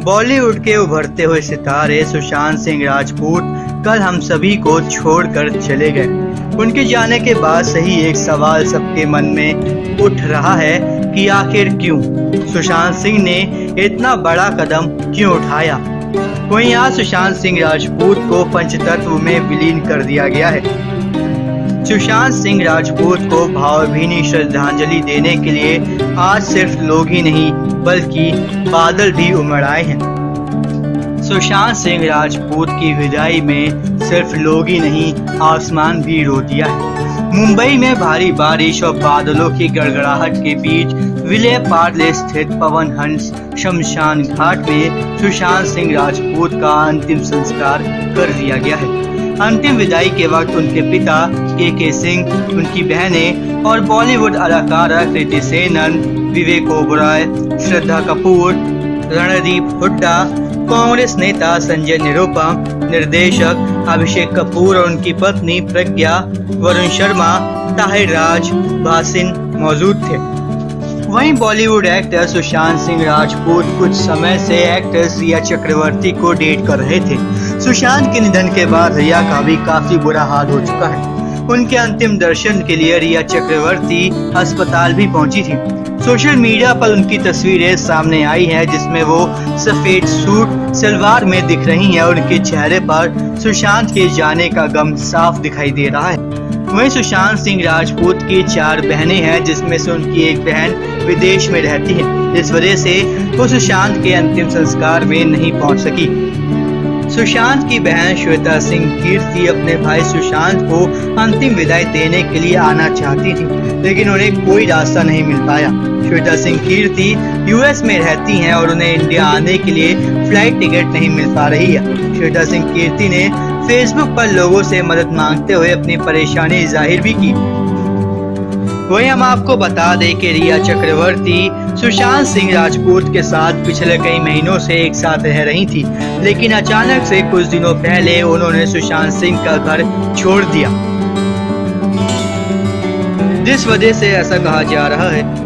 बॉलीवुड के उभरते हुए सितारे सुशांत सिंह राजपूत कल हम सभी को छोड़कर चले गए। उनके जाने के बाद से ही एक सवाल सबके मन में उठ रहा है कि आखिर क्यों सुशांत सिंह ने इतना बड़ा कदम क्यों उठाया। वहीं आज सुशांत सिंह राजपूत को पंचतत्व में विलीन कर दिया गया है। सुशांत सिंह राजपूत को भावभीनी श्रद्धांजलि देने के लिए आज सिर्फ लोग ही नहीं बल्कि बादल भी उमड़ आए हैं। सुशांत सिंह राजपूत की विदाई में सिर्फ लोग ही नहीं आसमान भी रो दिया है। मुंबई में भारी बारिश और बादलों की गड़गड़ाहट के बीच विले पार्ले स्थित पवन हंस शमशान घाट में सुशांत सिंह राजपूत का अंतिम संस्कार कर दिया गया है। अंतिम विदाई के वक्त उनके पिता के सिंह, उनकी बहनें और बॉलीवुड अदाकारा कृति सेनन, विवेक ओबरॉय, श्रद्धा कपूर, रणदीप हुड्डा, कांग्रेस नेता संजय निरुपम, निर्देशक अभिषेक कपूर और उनकी पत्नी प्रज्ञा, वरुण शर्मा, ताहिर राज, भासिन मौजूद थे। वहीं बॉलीवुड एक्टर सुशांत सिंह राजपूत कुछ समय से एक्ट्रेस रिया चक्रवर्ती को डेट कर रहे थे। सुशांत के निधन के बाद रिया का भी काफी बुरा हाल हो चुका है। उनके अंतिम दर्शन के लिए रिया चक्रवर्ती अस्पताल भी पहुंची थी। सोशल मीडिया पर उनकी तस्वीरें सामने आई हैं जिसमें वो सफेद सूट सलवार में दिख रही हैं और उनके चेहरे पर सुशांत के जाने का गम साफ दिखाई दे रहा है। वहीं सुशांत सिंह राजपूत की 4 बहनें हैं जिसमें से उनकी एक बहन विदेश में रहती है। इस वजह से वो सुशांत के अंतिम संस्कार में नहीं पहुंच सकी। सुशांत की बहन श्वेता सिंह कीर्ति अपने भाई सुशांत को अंतिम विदाई देने के लिए आना चाहती थी, लेकिन उन्हें कोई रास्ता नहीं मिल पाया। श्वेता सिंह कीर्ति यूएस में रहती हैं और उन्हें इंडिया आने के लिए फ्लाइट टिकट नहीं मिल पा रही है। श्वेता सिंह कीर्ति ने फेसबुक पर लोगों से मदद मांगते हुए अपनी परेशानी जाहिर भी की। वहीं हम आपको बता दें कि रिया चक्रवर्ती सुशांत सिंह राजपूत के साथ पिछले कई महीनों से एक साथ रह रही थी, लेकिन अचानक से कुछ दिनों पहले उन्होंने सुशांत सिंह का घर छोड़ दिया, जिस वजह से ऐसा कहा जा रहा है